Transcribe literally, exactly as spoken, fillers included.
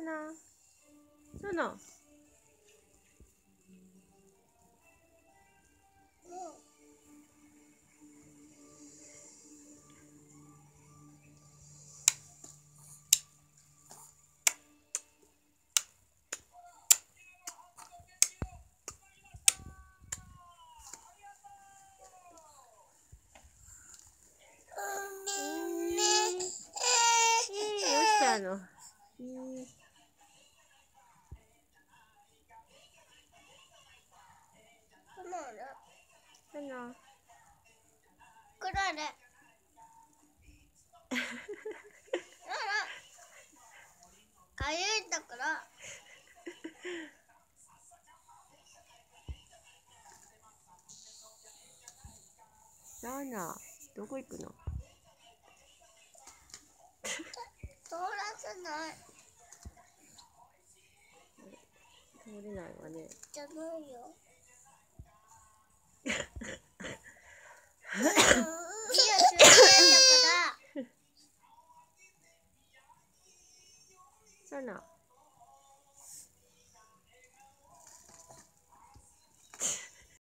な。その。あの、うん、 これね。かゆいところ。 ナナ、どこ行くの？ 通らせない。 通れないわね。 じゃないよ。いや、するんだから。 ナナ。